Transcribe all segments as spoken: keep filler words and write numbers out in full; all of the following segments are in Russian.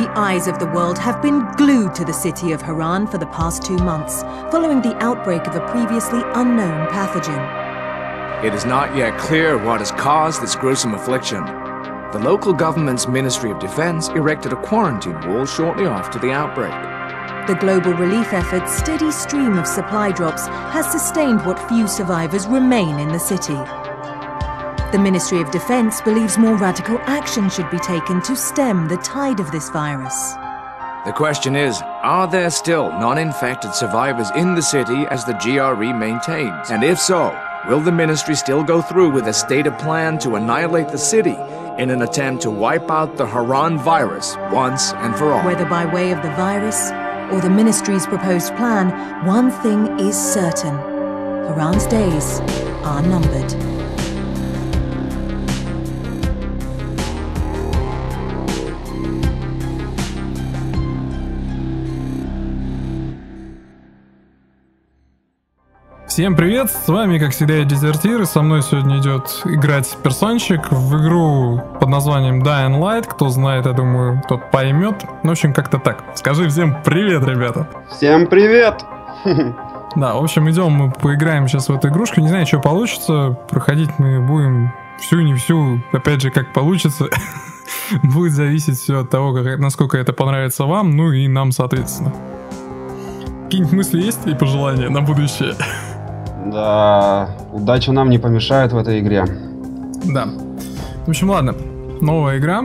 The eyes of the world have been glued to the city of Harran for the past two months, following the outbreak of a previously unknown pathogen. It is not yet clear what has caused this gruesome affliction. The local government's Ministry of Defense erected a quarantine wall shortly after the outbreak. The global relief effort's steady stream of supply drops has sustained what few survivors remain in the city. The Ministry of Defense believes more radical action should be taken to stem the tide of this virus. The question is, are there still non-infected survivors in the city as the G R E maintains? And if so, will the ministry still go through with a stated plan to annihilate the city in an attempt to wipe out the Harran virus once and for all? Whether by way of the virus or the ministry's proposed plan, one thing is certain. Harran's days are numbered. Всем привет, с вами, как всегда, я Дезертир, и со мной сегодня идет играть персончик в игру под названием Dying Light. Кто знает, я думаю, тот поймет. В общем, как-то так. Скажи всем привет, ребята. Всем привет! Да, в общем, идем мы поиграем сейчас в эту игрушку. Не знаю, что получится. Проходить мы будем всю, не всю. Опять же, как получится. Будет зависеть все от того, как, насколько это понравится вам, ну и нам, соответственно. Какие-нибудь мысли есть и пожелания на будущее? Да, удача нам не помешает в этой игре. Да. В общем, ладно. Новая игра.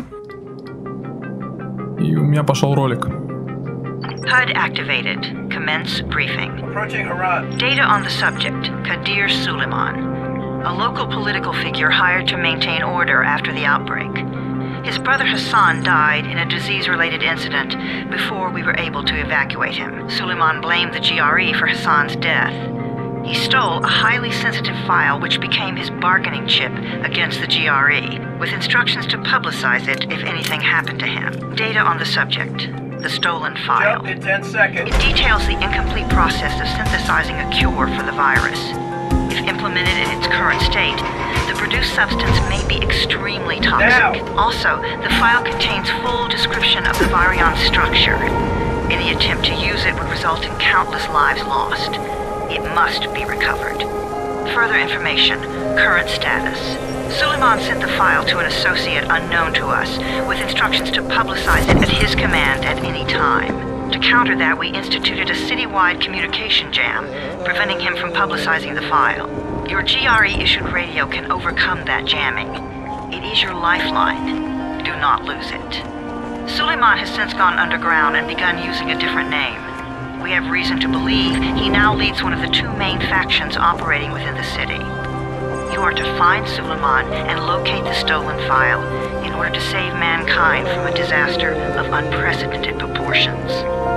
И у меня пошел ролик. H U D activated. Commence briefing. Approaching Harran. Data on the subject, Kadir Suleiman, a local political figure hired to maintain order after the outbreak. His brother Hassan died in a disease-related incident before we were able to evacuate him. Suleiman blamed the G R E for Hassan's death. He stole a highly sensitive file which became his bargaining chip against the G R E, with instructions to publicize it if anything happened to him. Data on the subject, the stolen file. Jump in ten seconds. It details the incomplete process of synthesizing a cure for the virus. If implemented in its current state, the produced substance may be extremely toxic. Now. Also, the file contains full description of the virion structure. Any attempt to use it would result in countless lives lost. It must be recovered. Further information, current status. Suleiman sent the file to an associate unknown to us, with instructions to publicize it at his command at any time. To counter that, we instituted a citywide communication jam, preventing him from publicizing the file. Your G R E-issued radio can overcome that jamming. It is your lifeline. Do not lose it. Suleiman has since gone underground and begun using a different name. We have reason to believe he now leads one of the two main factions operating within the city. You are to find Suleiman and locate the stolen file in order to save mankind from a disaster of unprecedented proportions.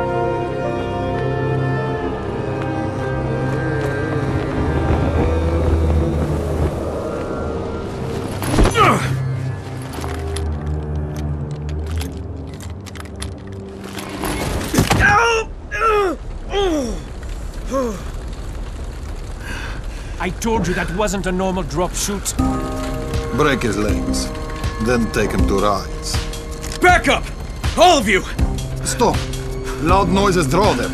I told you that wasn't a normal drop shoot. Break his legs, then take him to rides. Back up! All of you! Stop! Loud noises draw them.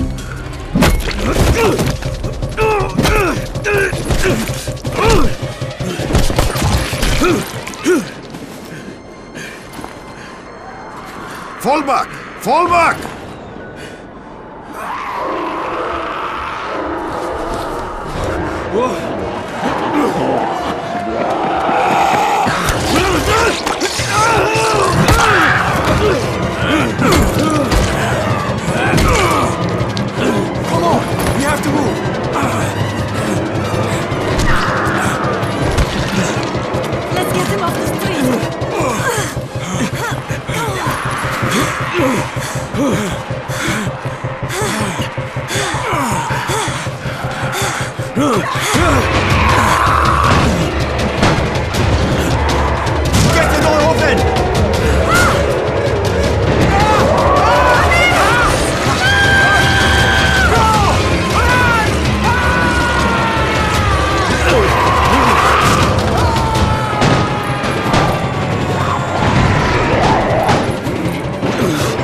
Fall back! Fall back! Come on! We have to move! Let's get him off the street! Get the door open! Ugh!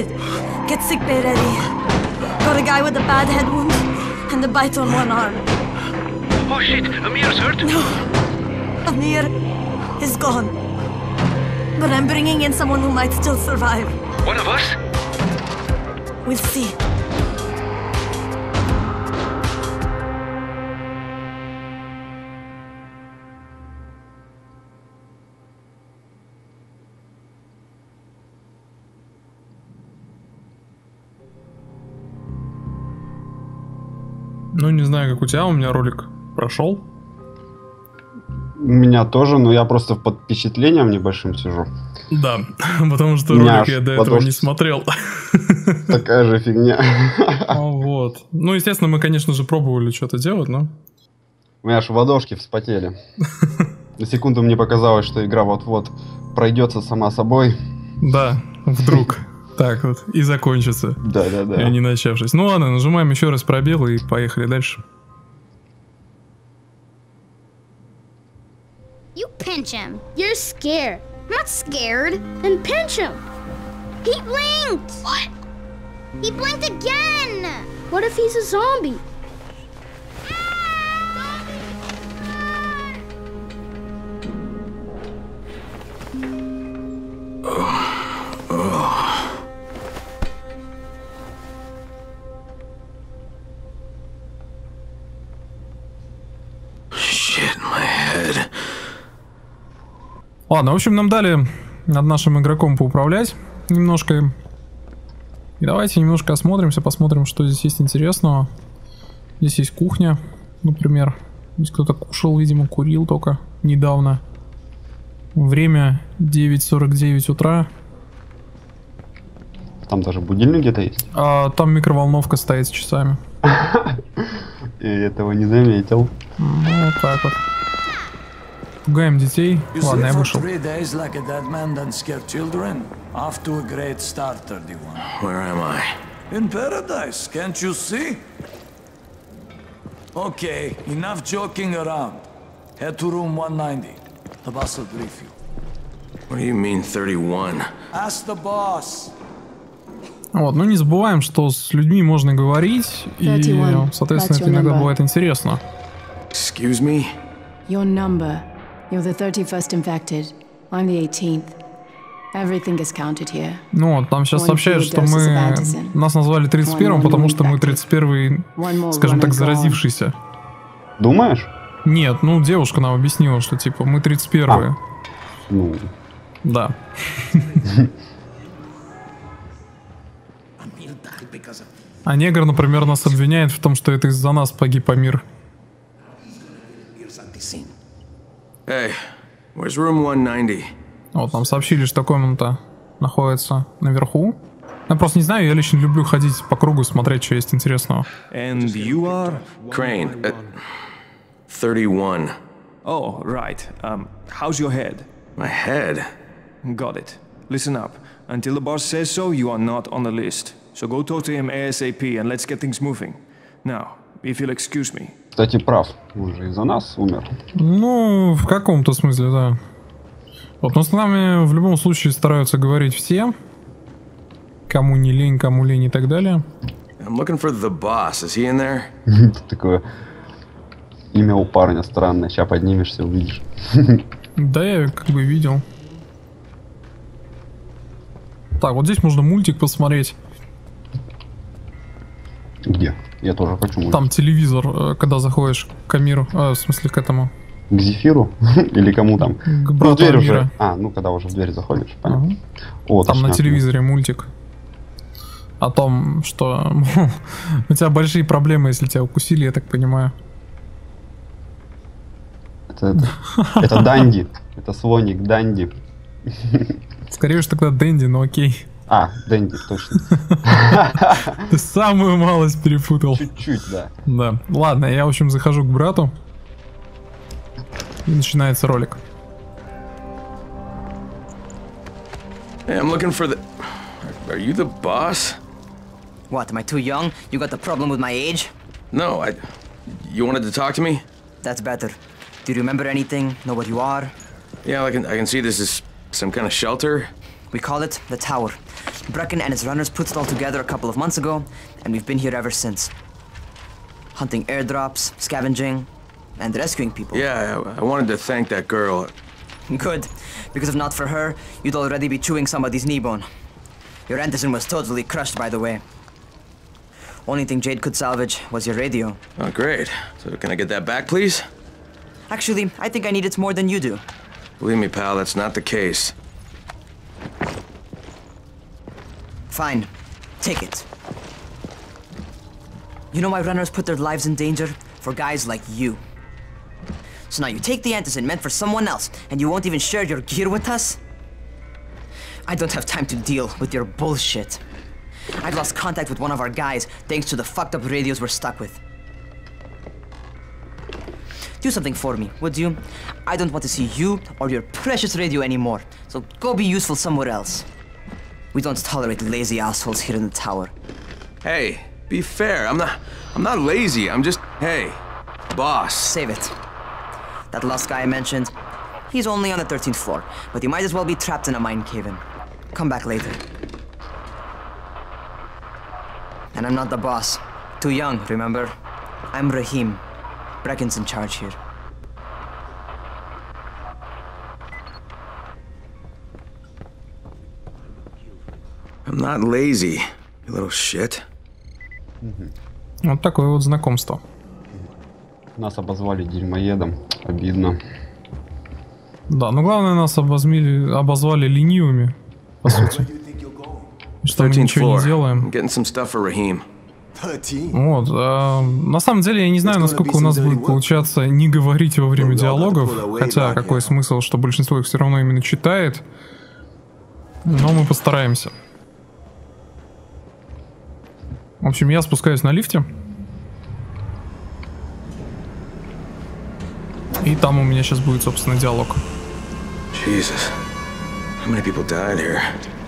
it. Get sick bay ready. Got a guy with a bad head wound and a bite on one arm. Oh shit, Amir's hurt? No, Amir is gone. But I'm bringing in someone who might still survive. One of us? We'll see. Ну, не знаю, как у тебя, у меня ролик прошел. У меня тоже, но я просто под впечатлением небольшим сижу. Да, потому что Меня ролик я до этого не смотрел. Такая же фигня. Вот. Ну, естественно, мы, конечно же, пробовали что-то делать, но... У меня аж ладошки вспотели. На секунду мне показалось, что игра вот-вот пройдется сама собой. Да, вдруг. Так вот, и закончится. Да-да-да. И не начавшись. Ну ладно, нажимаем еще раз пробел и поехали дальше. You pinch him. You're scared. I'm not scared. Then pinch him. He blinked. What? He blinked again. What if he's a zombie? Ладно, в общем, нам дали над нашим игроком поуправлять немножко им. И давайте немножко осмотримся, посмотрим, что здесь есть интересного. Здесь есть кухня, например. Здесь кто-то кушал, видимо, курил только недавно. Время девять сорок девять утра. Там даже будильник где-то есть. А там микроволновка стоит с часами. Я этого не заметил. Ну, вот так вот. Пугаем детей. Ладно, я вышел. Where am I? In paradise, can't you see? Okay, enough joking around. Head to room one ninety. The boss will brief you. What do you mean thirty-one? Ask the boss. Вот, ну не забываем, что с людьми можно говорить, и, соответственно, это иногда бывает интересно. Excuse me? Your number. You're the thirty-first infected. I'm the eighteenth. Everything is counted here. Ну вот, там сейчас сообщают, что мы... Нас назвали тридцать первым, потому что мы тридцать первый, скажем так, заразившийся. Думаешь? Нет, ну девушка нам объяснила, что типа мы тридцать первые. А. Ну... Да. А негр, например, нас обвиняет в том, что это из-за нас погиб Амир. Hey, where's room one ninety? Вот, нам сообщили, что комната находится наверху. Я просто не знаю, я лично люблю ходить по кругу, смотреть, что есть интересного. And you are? Crane, uh, thirty-one. Oh, right. Um, how's your head? My head? Got it. Listen up. Until the boss says so, you are not on the list. So go talk to him ASAP and let's get things moving. Now, if you'll excuse me. Кстати, прав. Он же из-за нас умер. Ну, в каком-то смысле, да. Вот, но с нами в любом случае стараются говорить все. Кому не лень, кому лень и так далее. I'm looking for the boss. Is he in there? Такое имя у парня странное. Сейчас поднимешься, увидишь. Да, я как бы видел. Так, вот здесь можно мультик посмотреть. Где? Я тоже хочу мультик. Там телевизор, когда заходишь к Амиру, а, в смысле к этому. К Зефиру? Или кому там? К брату ну, Амира. Уже. А, ну когда уже в дверь заходишь, понятно. Ага. О, там точно. На телевизоре мультик о том, что у тебя большие проблемы, если тебя укусили, я так понимаю. Это, это, это Данди. Это слоник Данди. Скорее уж тогда Дэнди, но окей. А, Дэнди, точно. Ты самую малость перепутал. Чуть-чуть, да. Да. Ладно, я, в общем, захожу к брату. И начинается ролик. Hey, I'm looking for the... Are you the boss? What, am I too young? You got the problem with my age? No, I... You wanted to talk to me? That's better. Do you remember anything? Know what you are? Yeah, I can, I can see this is some kind of shelter. We call it the Tower. Brecken and his runners put it all together a couple of months ago, and we've been here ever since. Hunting airdrops, scavenging, and rescuing people. Yeah, I, I wanted to thank that girl. Good, because if not for her, you'd already be chewing somebody's knee bone. Your Anderson was totally crushed, by the way. Only thing Jade could salvage was your radio. Oh, great. So can I get that back, please? Actually, I think I need it more than you do. Believe me, pal, that's not the case. Fine. Take it. You know why runners put their lives in danger? For guys like you. So now you take the Anderson meant for someone else, and you won't even share your gear with us? I don't have time to deal with your bullshit. I've lost contact with one of our guys thanks to the fucked up radios we're stuck with. Do something for me, would you? I don't want to see you or your precious radio anymore, so go be useful somewhere else. We don't tolerate lazy assholes here in the tower. Hey, be fair. I'm not... I'm not lazy. I'm just... Hey, boss. Save it. That last guy I mentioned, he's only on the thirteenth floor, but he might as well be trapped in a mine cave-in. Come back later. And I'm not the boss. Too young, remember? I'm Rahim. Brecken's in charge here. I'm not lazy, you little shit. Вот такое вот знакомство. Нас обозвали дерьмоедом. Обидно. Да, но главное, нас обозвали, обозвали ленивыми, по сути. Что мы ничего не делаем. Вот. А, на самом деле, я не знаю, насколько у нас будет получаться не говорить во время диалогов. Хотя, какой смысл, что большинство их все равно именно читает. Но мы постараемся. В общем, я спускаюсь на лифте. И там у меня сейчас будет, собственно, диалог. Jesus. How many people died here?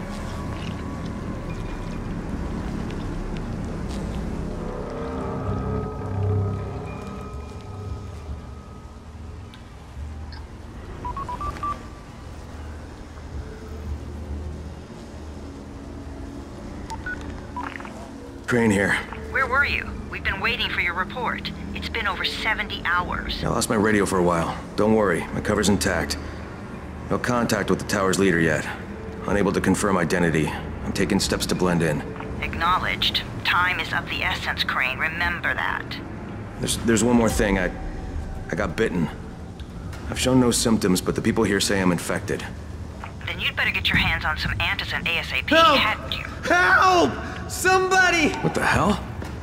Crane here. Where were you? We've been waiting for your report. It's been over seventy hours. I lost my radio for a while. Don't worry, my cover's intact. No contact with the tower's leader yet. Unable to confirm identity. I'm taking steps to blend in. Acknowledged. Time is of the essence, Crane. Remember that. There's there's one more thing. I I got bitten. I've shown no symptoms, but the people here say I'm infected. Then you'd better get your hands on some Antizin ASAP. Help! Hadn't you? Help! Somebody! What the hell?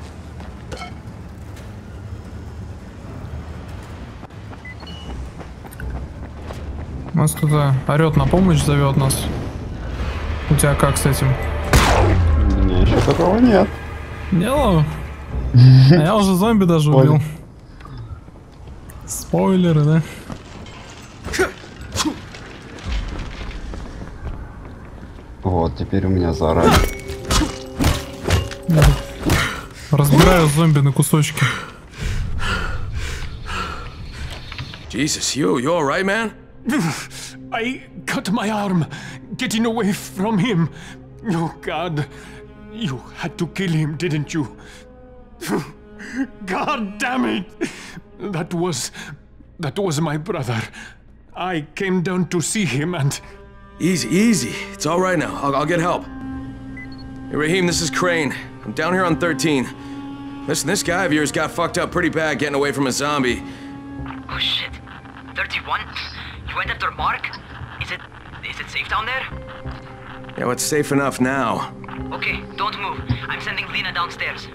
Нас кто-то орет на помощь, зовет нас. У тебя как с этим? У меня еще такого нет. Не, а я уже зомби даже убил. Спойлеры, да? Вот, теперь у меня заорали. Разбираю зомби на кусочки. Jesus, you, you all right, man? I cut my arm getting away from him. Oh, God. You had to kill him, didn't you? God damn it! That was... that was my brother. I came down to see him and... Easy, easy. It's all right now. I'll, I'll get help. Hey, Rahim, this is Crane. I'm down here on thirteen. Listen, this guy of yours got fucked up pretty bad getting away from a zombie. Oh, shit. thirty-one? You went after Mark? Is it... is it safe down there? Yeah, well, it's safe enough now. Okay, don't move. I'm sending Lena downstairs.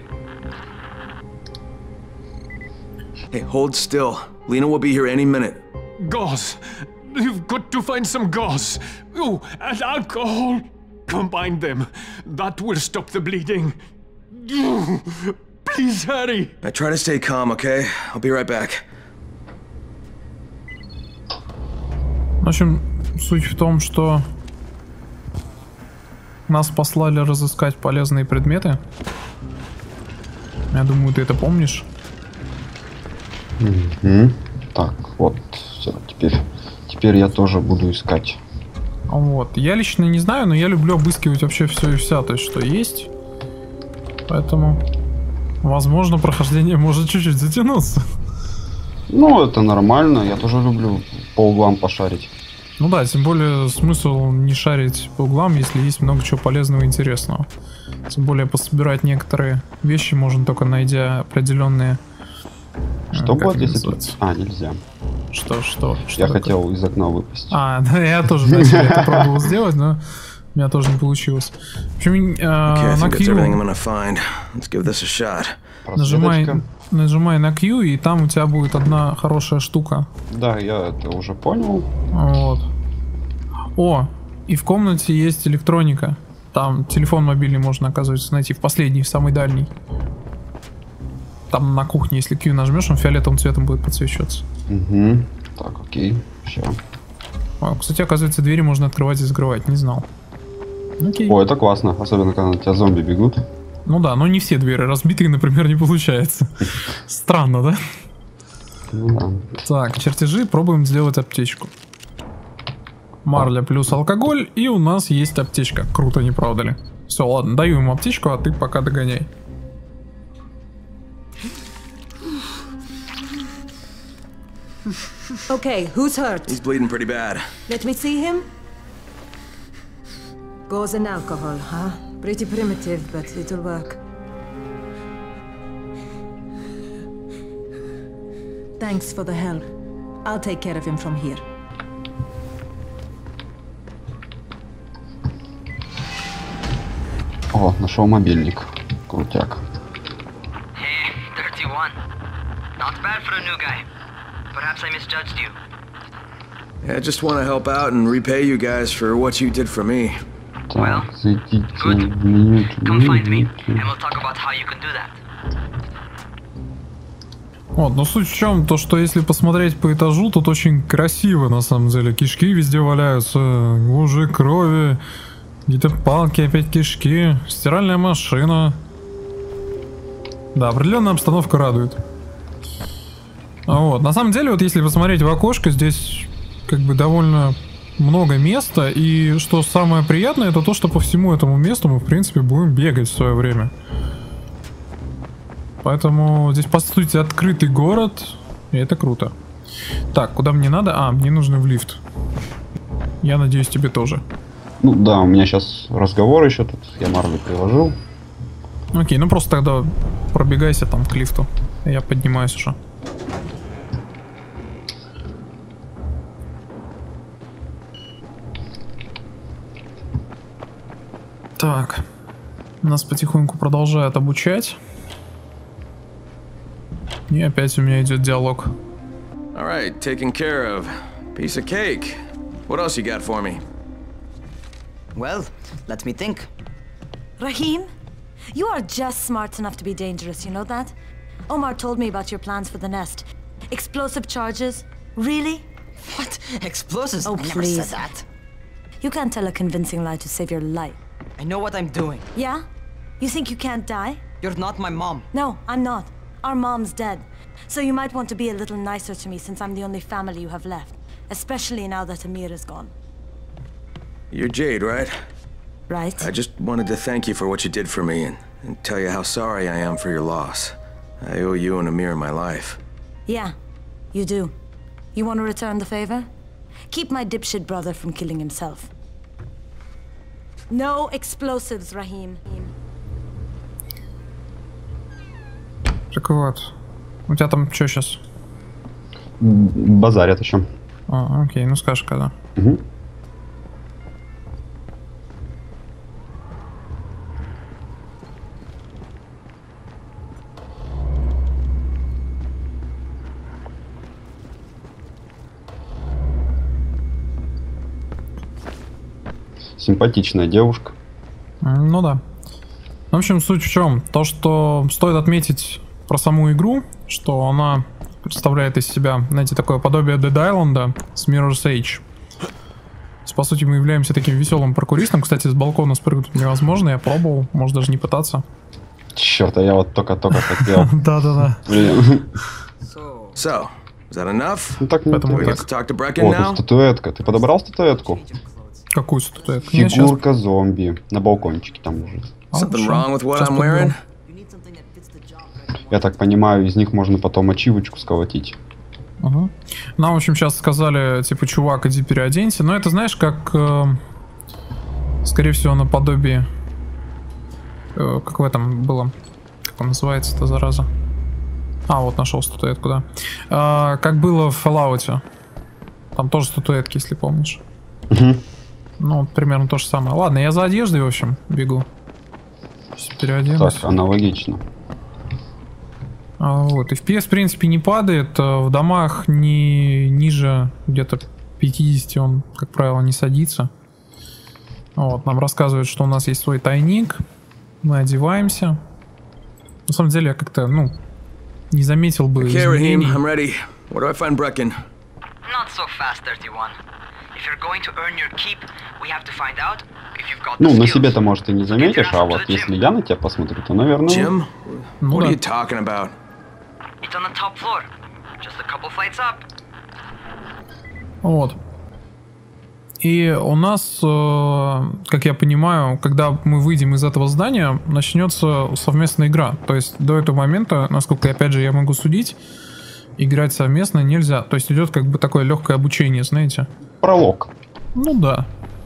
Hey, hold still. Lena will be here any minute. Gauze. You've got to find some gauze. Oh, and alcohol. Combine them. That will stop the bleeding. Please hurry. I try to stay calm, okay? I'll be right back. В общем, суть в том, что нас послали разыскать полезные предметы. Я думаю, ты это помнишь. Mm-hmm. Так, вот, все, теперь, теперь я тоже буду искать Вот. Я лично не знаю, но я люблю обыскивать вообще все и вся, то есть что есть. Поэтому, возможно, прохождение может чуть-чуть затянуться. Ну, это нормально. Я тоже люблю по углам пошарить. Ну да, тем более смысл не шарить по углам, если есть много чего полезного и интересного. Тем более пособирать некоторые вещи можно только найдя определенные... Что будет, если тут... А, нельзя. Что, что? что я такое? Хотел из окна выпасть. А, да, я тоже на себе это пробовал сделать, но у меня тоже не получилось. В общем, э, на Q нажимай, нажимай на Q, и там у тебя будет одна хорошая штука. Да, я это уже понял. Вот. О, и в комнате есть электроника. Там телефон мобильный можно, оказывается, найти в последний, в самый дальний. Там на кухне, если Q нажмешь, он фиолетовым цветом будет подсвечиваться. Угу. Так, окей. Все. А, кстати, оказывается, двери можно открывать и закрывать. Не знал. Окей. О, это классно. Особенно, когда на тебя зомби бегут. Ну да, но не все двери. Разбитые, например, не получается. Странно, да? Ну да. Так, чертежи. Пробуем сделать аптечку. Марля плюс алкоголь. И у нас есть аптечка. Круто, не правда ли? Все, ладно, даю ему аптечку, а ты пока догоняй. Okay, who's hurt? He's bleeding pretty bad. Let me see him. Gauze and alcohol, huh? Pretty primitive, but it'll work. Thanks for the help. I'll take care of him from here. О, нашел мобильник. Крутяк. Hey, thirty-one. Not bad for a new guy. Perhaps I misjudged you. Yeah, I just want to help out and repay you guys for what you did for me. Well, good. Come find me, and we'll talk about how you can do that. Вот, но суть в чем, то что если посмотреть по этажу, тут очень красиво на самом деле. Кишки везде валяются, лужи крови, какие-то палки, опять кишки, стиральная машина. Да, определенная обстановка радует. Вот, на самом деле, вот если посмотреть в окошко, здесь как бы довольно много места, и что самое приятное, это то, что по всему этому месту мы, в принципе, будем бегать в свое время. Поэтому здесь, по сути, открытый город, и это круто. Так, куда мне надо? А, мне нужно в лифт. Я надеюсь, тебе тоже. Ну да, у меня сейчас разговор еще тут, я Марлю приложил. Окей, ну просто тогда пробегайся там к лифту, я поднимаюсь уже. Так, нас потихоньку продолжают обучать. И опять у меня идет диалог. All right, taken care of. Piece of cake. What else you got for me? Well, let me think. Rahim, you are just smart enough to be dangerous, you know that? Omar told me about your plans for the nest. Explosive charges? Really? What? Explosives? Oh, I never please. said that. You can't tell a convincing lie to save your life. I know what I'm doing. Yeah? You think you can't die? You're not my mom. No, I'm not. Our mom's dead. So you might want to be a little nicer to me since I'm the only family you have left. Especially now that Amir is gone. You're Jade, right? Right. I just wanted to thank you for what you did for me and, and tell you how sorry I am for your loss. I owe you and Amir my life. Yeah, you do. You want to return the favor? Keep my dipshit brother from killing himself. No explosives, Rahim. Так вот. У тебя там что сейчас? Базарят еще. А, окей, ну скажешь когда. Угу. Симпатичная девушка. Ну да. В общем, суть в чем? То, что стоит отметить про саму игру, что она представляет из себя, знаете, такое подобие Dead Island с Mirror's Edge. По сути, мы являемся таким веселым паркуристом. Кстати, с балкона спрыгнуть невозможно, я пробовал, может даже не пытаться. Черт, а я вот только-только хотел. Да-да-да. So, is that enough? Ну так не we get to talk to Brecken О, now? тут статуэтка. Ты подобрал статуэтку? Какую статуэтку? Фигурка зомби. На балкончике там лежит. Something wrong with what I'm wearing? Я так понимаю, из них можно потом ачивочку сколотить. Угу. Нам, в общем, сейчас сказали, типа, чувак, иди переоденься. Но это, знаешь, как, э, скорее всего, наподобие, э, как в этом было, как он называется, эта зараза. А, вот нашел статуэтку, да. Э, как было в Fallout. Там тоже статуэтки, если помнишь. Угу. Ну, примерно то же самое. Ладно, я за одеждой, в общем, бегу. Переоденусь. Так, аналогично. А, вот. эф пи эс, в принципе, не падает. В домах не ниже где-то пятидесяти он, как правило, не садится. Вот. Нам рассказывают, что у нас есть свой тайник. Мы одеваемся. На самом деле, я как-то, ну, не заметил бы изменений. I'm ready. Where do I find Brecken? Not so fast, thirty-one. If you're going to earn your keep, we have to find out if you've got the Ну, на skills. себе-то, может, и не заметишь, а вот если я на тебя посмотрю, то, наверное... Jim? Ну, What да. are you talking about? It's on the top floor. Just a couple flights up. Вот. И у нас, э, как я понимаю, когда мы выйдем из этого здания, начнется совместная игра. То есть до этого момента, насколько, опять же, я могу судить, играть совместно нельзя. То есть идет как бы такое легкое обучение, знаете. Пролог. Ну да.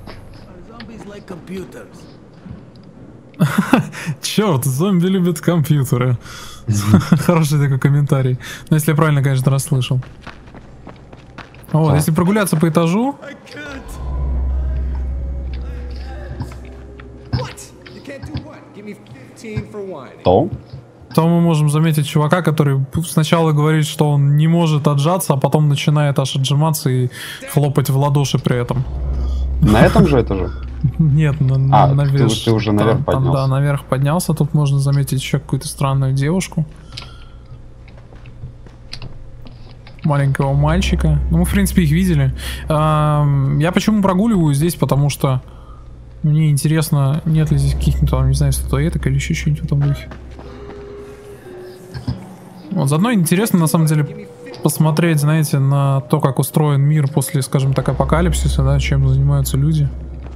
Черт, зомби любят компьютеры. Хороший такой комментарий. Ну, если я правильно, конечно, расслышал. Вот, А. если прогуляться по этажу. То? То мы можем заметить чувака, который сначала говорит, что он не может отжаться, а потом начинает аж отжиматься и хлопать в ладоши при этом. На этом же этаже? Нет, на, а, на, наверх. Ты, ты уже наверх там, поднялся. Там, да, наверх поднялся. Тут можно заметить еще какую-то странную девушку. Маленького мальчика. Ну, мы, в принципе, их видели. Эм, я почему прогуливаю здесь? Потому что мне интересно, нет ли здесь каких-то, там, не знаю, статуэток или еще что-нибудь в этом духе. Вот, заодно интересно, на самом деле, посмотреть, знаете, на то, как устроен мир после, скажем так, апокалипсиса, да, чем занимаются люди.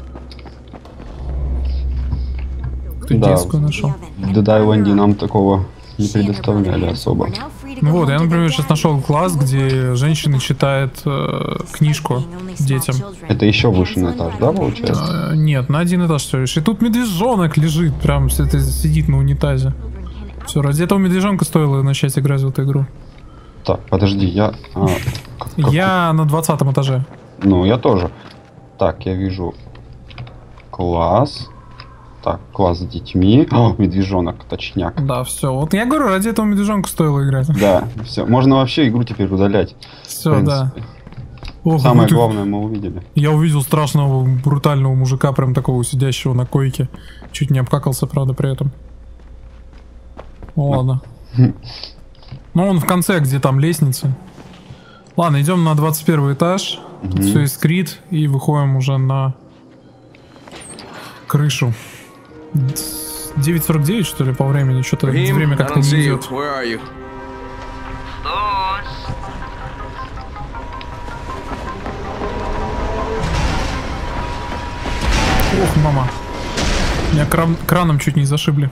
Кто да, детскую нашел? В Dead Island нам такого не предоставляли особо. Ну вот, я, например, сейчас нашел класс, где женщина читает э, книжку детям. Это еще выше на этаж, да, получается? Э, нет, на один этаж все лишь. И тут медвежонок лежит, прям это, сидит на унитазе. Все, ради этого медвежонка стоило начать играть в эту игру. Так, подожди, я... А, как, как я на двадцатом этаже. Ну, я тоже. Так, я вижу класс. Так, класс с детьми. О, медвежонок, точняк. Да, все. Вот я говорю, ради этого медвежонка стоило играть. Да, все. Можно вообще игру теперь удалять. Все, да. Ох, самое главное мы увидели. Я увидел страшного, брутального мужика, прям такого сидящего на койке. Чуть не обкакался, правда, при этом. Ну ладно. Ну он в конце, где там лестница. Ладно, идем на двадцать первый этаж. Тут все искрит. И выходим уже на крышу. девять сорок девять, что ли, по времени? Что-то время как-то не идет. Ох, мама. Меня кран краном чуть не зашибли.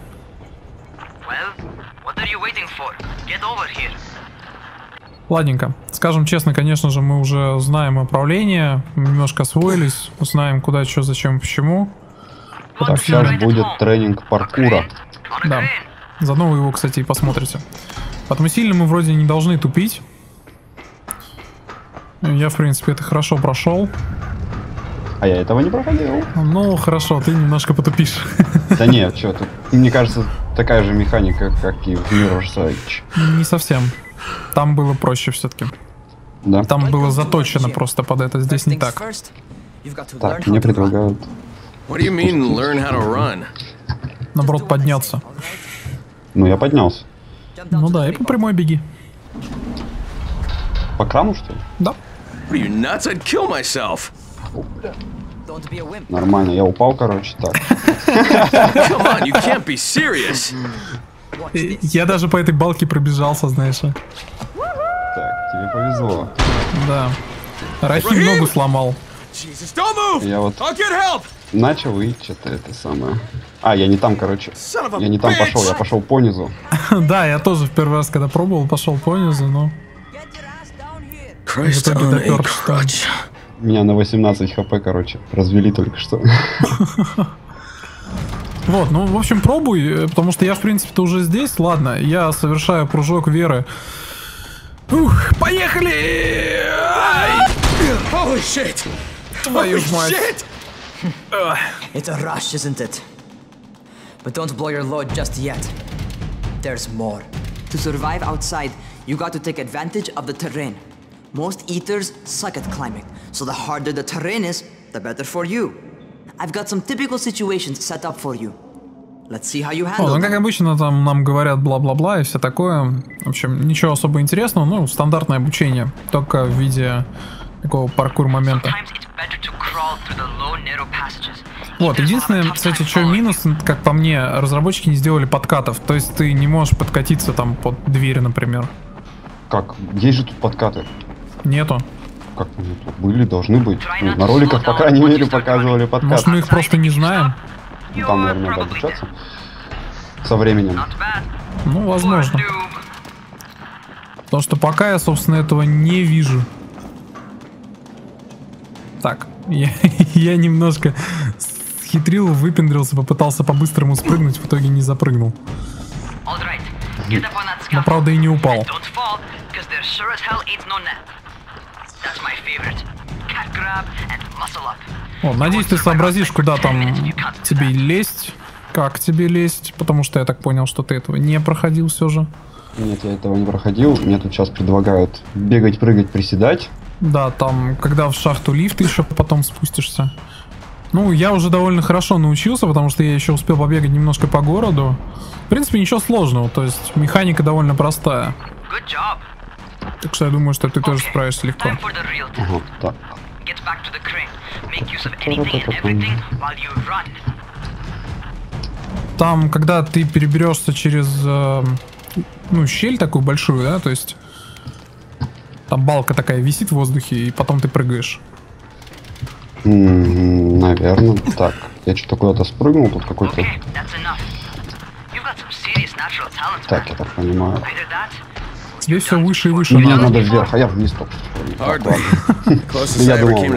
Ладненько. Скажем честно, конечно же, мы уже знаем управление, немножко освоились, знаем куда, что, зачем, почему. Так, сейчас будет тренинг паркура. Да. Заодно вы его, кстати, и посмотрите. Потому сильно мы вроде не должны тупить. Я, в принципе, это хорошо прошел. А я этого не проходил. Ну, хорошо, ты немножко потупишь. Да нет, что тут, мне кажется, такая же механика, как и в Mirror's Edge. Не совсем. Там было проще все-таки. Да? Там было заточено просто под это, здесь не так. Так, мне предлагают... What do you mean, learn how to run? Наоборот, подняться. Ну, я поднялся. Ну да, и по прямой беги. По крану, что ли? Да. Are you nuts? I'd kill myself. Нормально, я упал, короче, так. Come on, you can't be serious. Я даже по этой балке пробежался, знаешь. Так, тебе повезло. Да. Рахим ногу сломал. Я вот начал и что-то это самое. А, я не там, короче. Я не там пошел, я пошел по низу. Да, я тоже в первый раз, когда пробовал, пошел по низу, но... Меня на восемнадцать хп, короче, развели только что. Вот, ну, в общем, пробуй, потому что я, в принципе-то, уже здесь. Ладно, я совершаю прыжок веры. Ух, поехали! Holy shit! Твою мать! It's a rush, isn't it? But don't blow your load just yet. There's more. To survive outside, you got to take advantage of the terrain. Most eaters suck at climbing, so the harder the terrain is, the better for you. I've got some typical situations set up for you. Let's see how you handle О, ну, them. как обычно, там нам говорят бла-бла-бла и все такое. В общем, ничего особо интересного, ну, стандартное обучение, только в виде такого паркур-момента. Вот, единственное, кстати, что минус, как по мне, разработчики не сделали подкатов. То есть ты не можешь подкатиться там под дверь, например. Как? Есть же тут подкаты. Нету. Как нету? Были, должны быть. Ну, на роликах, по крайней мере, показывали подкаты. Может, мы их просто не знаем? Там, наверное, надо обучаться. Со временем. Ну, возможно. Потому что пока я, собственно, этого не вижу. Так, я, я немножко схитрил, выпендрился, попытался по-быстрому спрыгнуть, в итоге не запрыгнул. Но, правда, и не упал. О, надеюсь, ты сообразишь, куда там тебе лезть, как тебе лезть, потому что я так понял, что ты этого не проходил все же. Нет, я этого не проходил. Мне тут сейчас предлагают бегать, прыгать, приседать. Да, там, когда в шахту лифта еще потом спустишься. Ну, я уже довольно хорошо научился, потому что я еще успел побегать немножко по городу. В принципе, ничего сложного, то есть механика довольно простая. Так что я думаю, что ты тоже справишься легко. Ага, так. Там, когда ты переберешься через, э, ну, щель такую большую, да, то есть там балка такая висит в воздухе, и потом ты прыгаешь. Mm, наверное. Так, я что-то куда-то спрыгнул, тут какой-то... Так, я так понимаю. Тебе все выше и выше. Мне надо вверх, а я вниз только. Я думал...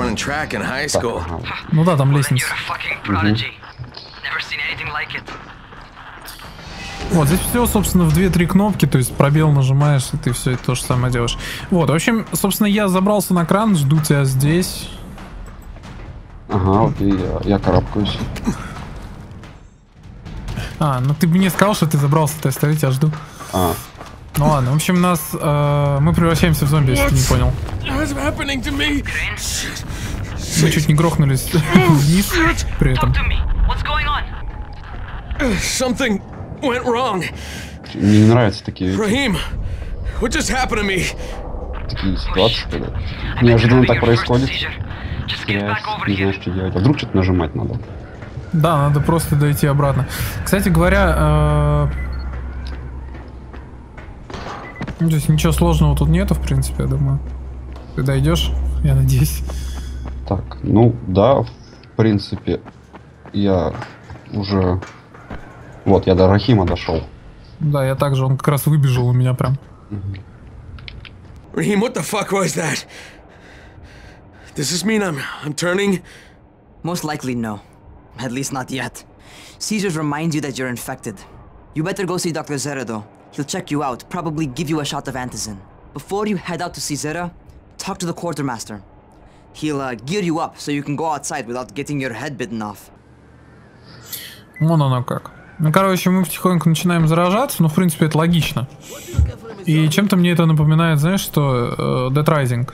Ну да, там лестница. Вот, здесь все, собственно, в две-три кнопки, то есть пробел нажимаешь, и ты все это то же самое делаешь. Вот, в общем, собственно, я забрался на кран, жду тебя здесь. Ага, окей, я, я карабкаюсь. А, ну ты бы мне сказал, что ты забрался, то есть я тебя жду. А. Ну ладно, в общем, нас, э, мы превращаемся в зомби, если ты не понял. Мы чуть не грохнулись вниз при этом. Something went wrong. Мне не нравятся такие... Rahim, what just happened to me? Такие ситуации, когда неожиданно так происходит. Теряешь, не знаешь, что делать. А вдруг что-то нажимать надо? Да, надо просто дойти обратно. Кстати говоря, э... то есть ничего сложного тут нету, в принципе, я думаю. Ты дойдешь, я надеюсь. Так, ну да, в принципе, я уже... Вот, я до Рахима дошел. Да, я также, он как раз выбежал у меня прям. Rahim, what the fuck was that? Does this mean I'm I'm turning? Most likely no. At least not yet. Caesar reminds you that you're infected. You better go see Doctor Zera though. He'll check you out, probably give you a shot of antizin. Before you head out to see Zera, talk to the quartermaster. He'll uh, gear you up so you can go outside without getting your head bitten off. Вон оно как. Ну, короче, мы потихоньку начинаем заражаться, но, в принципе, это логично. И чем-то мне это напоминает, знаешь, что? Dead Rising.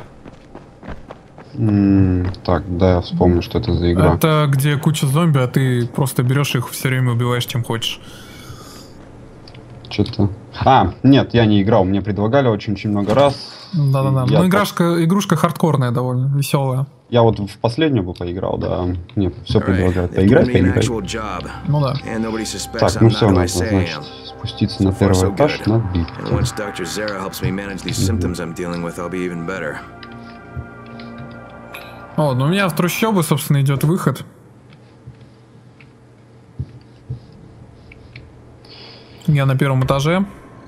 Mm, так, да, я вспомню, что это за игра. Это где куча зомби, а ты просто берешь их все время убиваешь, чем хочешь. Что-то... А, нет, я не играл, мне предлагали очень-очень много раз. Да-да-да, ну игрушка, игрушка хардкорная довольно, веселая. Я вот в последнюю бы поиграл, да. Мне все предлагают. Поиграть, поиграть. Ну да. Так, ну все, надо, значит, спуститься на первый этаж на битву. О, ну у меня в трущобы, собственно, идет выход. Я на первом этаже.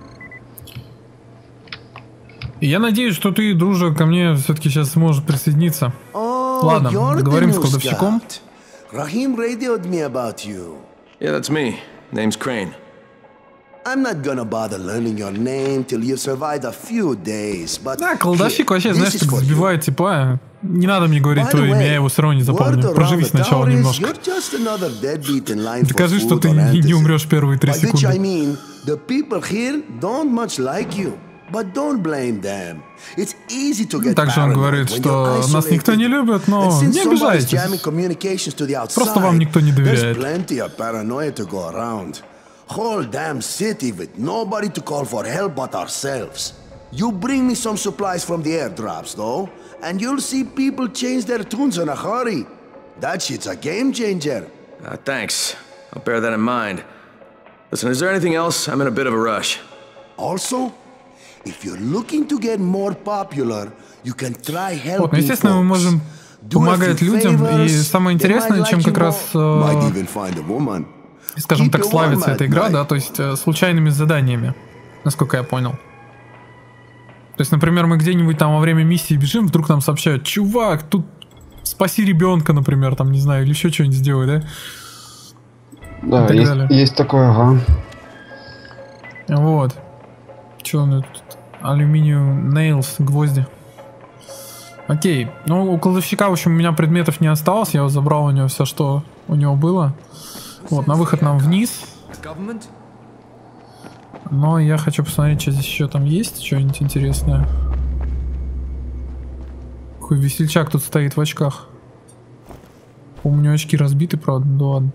И я надеюсь, что ты, друже, ко мне все-таки сейчас сможешь присоединиться. Oh, ладно, договорим с кладовщиком. Rahim radioed me about you. Yeah, that's me. Name's Crane. I'm not gonna bother learning your name till you've survived a few days, but... Да, кладовщик вообще, знаешь, так сбивает типа. Не надо мне говорить твое имя, я его все равно не запомню. Проживи сначала немножко. Докажи, что ты не, не умрешь первые три секунды. Также он говорит, что нас никто не любит, но не обижайтесь. Просто вам никто не доверяет. Whole damn city with nobody to call for help but ourselves. You bring me some supplies from the airdrops, though, and you'll see people change their tunes in a hurry. That shit's a game changer. Uh, thanks. I'll bear that in mind. Listen, is there anything else? I'm in a bit of a rush. Also, if you're looking to get more popular, you can try helping Вот, ну, естественно, мы можем помогать людям, и самое интересное, чем как раз... скажем так, славится эта игра, да, то есть э, случайными заданиями, насколько я понял. То есть, например, мы где-нибудь там во время миссии бежим, вдруг нам сообщают: чувак, тут спаси ребенка, например, там, не знаю, или еще что-нибудь сделай, да? Да, есть, есть такое, ага. Вот. Что у меня тут? Алюминиум, nails, гвозди. Окей. Ну, у кладовщика, в общем, у меня предметов не осталось, я забрал у него все, что у него было. Вот, на выход нам вниз. Но я хочу посмотреть, что здесь еще там есть, что-нибудь интересное. Какой весельчак тут стоит в очках. У меня очки разбиты, правда, да ладно.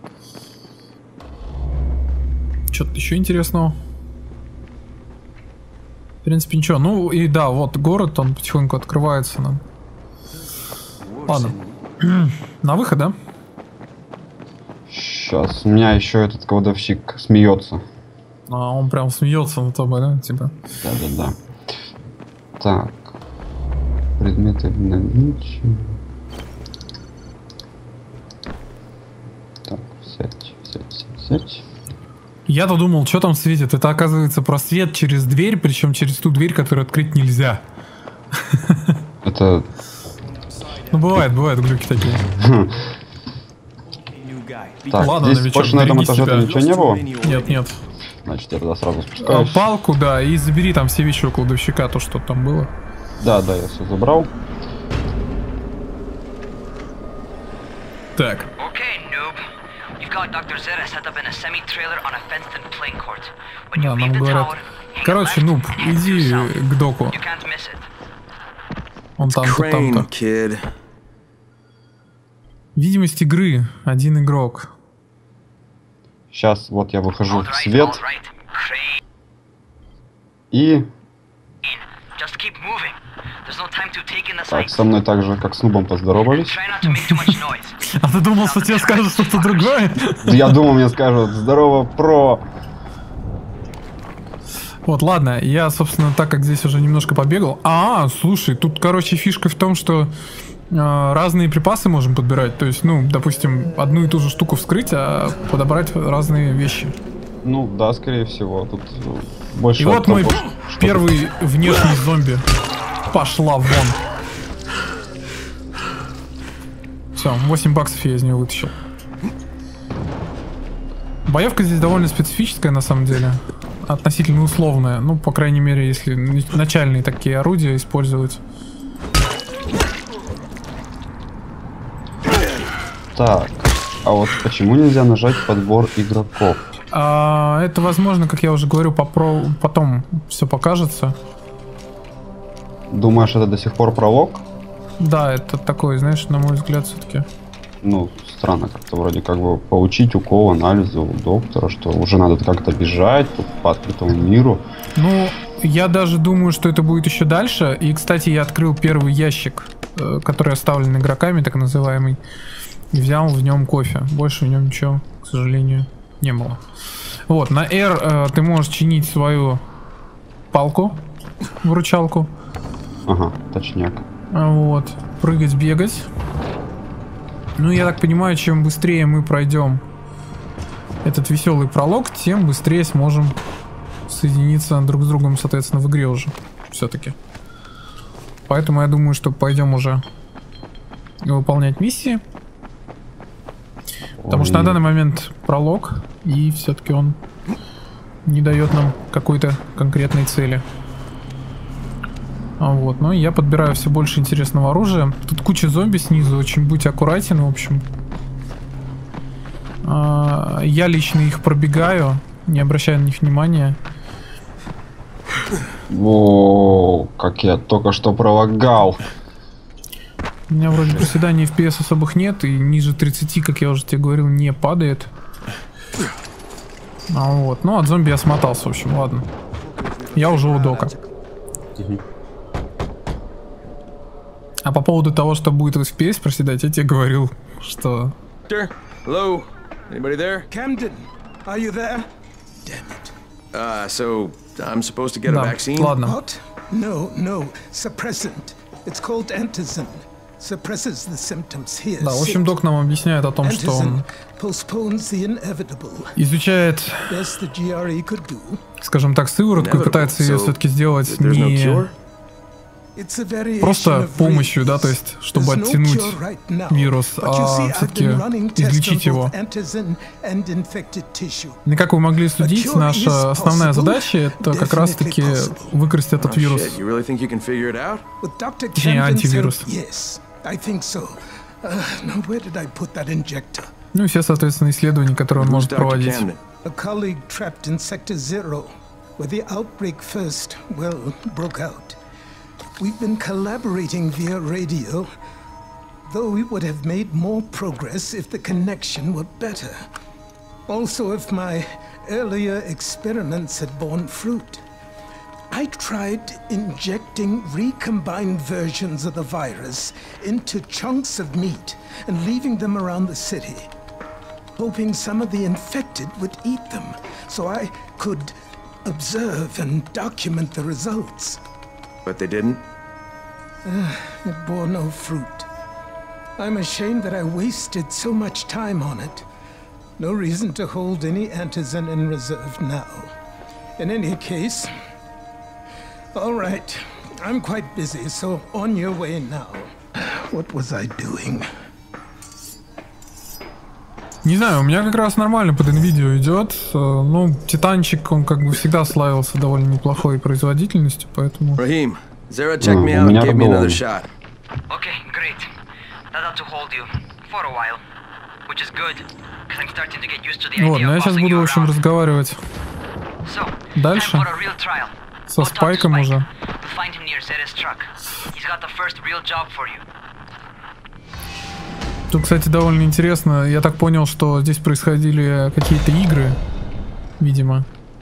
Что-то еще интересного. В принципе, ничего. Ну и да, вот город, он потихоньку открывается нам. Ладно. На выход, да? Сейчас, у меня еще этот кладовщик смеется. А, он прям смеется над тобой, да? Типа. Да-да-да. Так. Предметы в наличии. Так, взять, взять, взять. Я-то думал, что там светит. Это, оказывается, просвет через дверь, причем через ту дверь, которую открыть нельзя. Это... Ну, бывает, бывают глюки такие. Так, ладно, здесь новичок, больше на этом этаже ничего не было? Нет, нет. Значит, я тогда сразу спускаюсь. Палку, да, и забери там все вещи у кладовщика, то, что там было. Да, да, я все забрал. Так. Да, нам говорят. Короче, нуб, иди к доку. Он там-то, там-то. Видимость игры. Один игрок. Сейчас вот я выхожу в свет. И... Так, со мной так же, как с нубом, поздоровались. А ты думал, что тебе скажут что-то другое? Я думал, мне скажут: здорово, про. Вот, ладно, я, собственно, так как здесь уже немножко побегал. А, слушай, тут, короче, фишка в том, что э, разные припасы можем подбирать. То есть, ну, допустим, одну и ту же штуку вскрыть, а подобрать разные вещи. Ну, да, скорее всего. Тут больше... И вот мой первый внешний зомби. Пошла вон. Все, восемь баксов я из нее вытащил. Боевка здесь довольно специфическая, на самом деле. Относительно условная. Ну, по крайней мере, если начальные такие орудия использовать. Так, а вот почему нельзя нажать подбор игроков? А, это возможно, как я уже говорю, попро... потом все покажется. Думаешь, это до сих пор пролог? Да, это такой, знаешь, на мой взгляд, все-таки. Ну, странно как-то, вроде как бы получить укол, анализы у доктора, что уже надо как-то бежать по открытому миру. Ну, я даже думаю, что это будет еще дальше. И, кстати, я открыл первый ящик, который оставлен игроками, так называемый, и взял в нем кофе. Больше в нем ничего, к сожалению, не было. Вот, на R э, ты можешь чинить свою палку, выручалку. Ага, точняк. Вот. прыгать, бегать. Ну, я так понимаю, чем быстрее мы пройдем этот веселый пролог, тем быстрее сможем соединиться друг с другом, соответственно, в игре уже. Все-таки. Поэтому я думаю, что пойдем уже выполнять миссии. Потому что на данный момент пролог, и все-таки он не дает нам какой-то конкретной цели. А вот, но я подбираю все больше интересного оружия. Тут куча зомби снизу, очень будь аккуратен, в общем. А, я лично их пробегаю, не обращая на них внимания. О, как я только что пролагал. У меня вроде приседаний эф пи эс особых нет, и ниже тридцати, как я уже тебе говорил, не падает. А вот, ну от зомби я смотался, в общем, ладно. Я уже у дока. А по поводу того, что будет в эф пи эс проседать, я тебе говорил, что... Hello? Anybody there? Camden, are you there? Damn it. Uh, so I'm supposed to get да, a vaccine? Ладно. What? No, no. Suppressant. It's called antizin. Suppresses the symptoms here. Да, в общем, док нам объясняет о том, что он изучает, скажем так, сыворотку и пытается ее все-таки сделать не просто помощью, да, то есть, чтобы оттянуть вирус, а все-таки излечить его. И как вы могли судить, наша основная задача — это как раз-таки выкрасть этот вирус. Точнее, антивирус. Ну и все, соответственно, исследования, которые он может проводить. We've been collaborating via radio, though we would have made more progress if the connection were better. Also, if my earlier experiments had borne fruit. I tried injecting recombined versions of the virus into chunks of meat and leaving them around the city, hoping some of the infected would eat them, so I could observe and document the results. But they didn't? Uh, it bore no fruit. I'm ashamed that I wasted so much time on it. No reason to hold any antizin in reserve now. In any case... All right. I'm quite busy, so on your way now. What was I doing? Не знаю, у меня как раз нормально под NVIDIA идет. Ну, Титанчик, он как бы всегда славился довольно неплохой производительностью, поэтому... Raheem, Zara checked me out and gave me another shot. Okay, great. That ought to hold you for a while, which is good, because I'm starting to get used to the idea. Вот, но я сейчас буду, в общем, разговаривать дальше со Спайком уже. Тут, кстати, довольно интересно. Я так понял, что здесь происходили какие-то игры, видимо.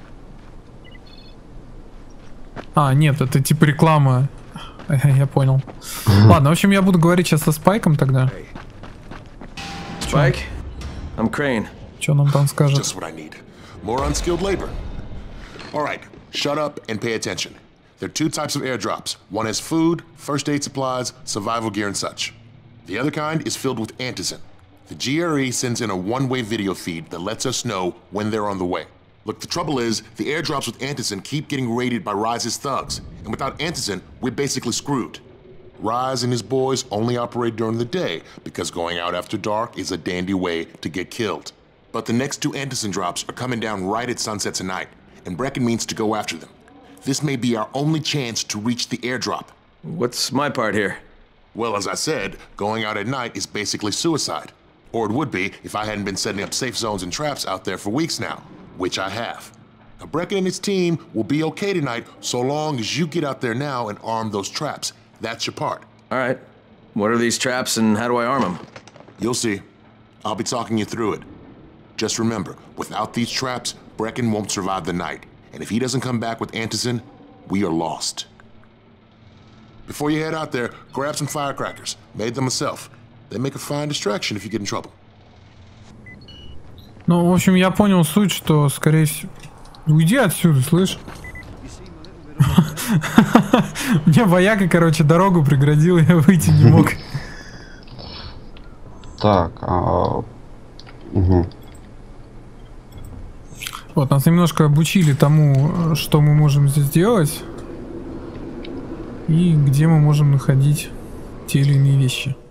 А, нет, это типа реклама. Я понял. Ладно, в общем, я буду говорить сейчас со Спайком тогда. Spike, I'm Crane. Что нам там скажет? Just what I need. More unskilled labor. All right, shut up and pay attention. There are two types of airdrops. One has food, first aid supplies, survival gear and such. The other kind is filled with antizin. The G R E sends in a one-way video feed that lets us know when they're on the way. Look, the trouble is, the airdrops with antizin keep getting raided by Rise's thugs, and without antizin, we're basically screwed. Rise and his boys only operate during the day, because going out after dark is a dandy way to get killed. But the next two antizin drops are coming down right at sunset tonight, and Brecken means to go after them. This may be our only chance to reach the airdrop. What's my part here? Well, as I said, going out at night is basically suicide. Or it would be if I hadn't been setting up safe zones and traps out there for weeks now, which I have. Now, Brecken and his team will be okay tonight so long as you get out there now and arm those traps. That's your part. All right. What are these traps and how do I arm them? You'll see. I'll be talking you through it. Just remember, without these traps, Brecken won't survive the night. And if he doesn't come back with antizin, we are lost. Before you head out there, grab some firecrackers. Made them myself. They make a fine distraction if you get in trouble. Ну, в общем, я понял суть, что, скорее всего... Уйди отсюда, слышь? Мне вояка, короче, дорогу преградил, я выйти не мог. Так, а... Угу. Вот, нас немножко обучили тому, что мы можем здесь делать. И где мы можем находить те или иные вещи.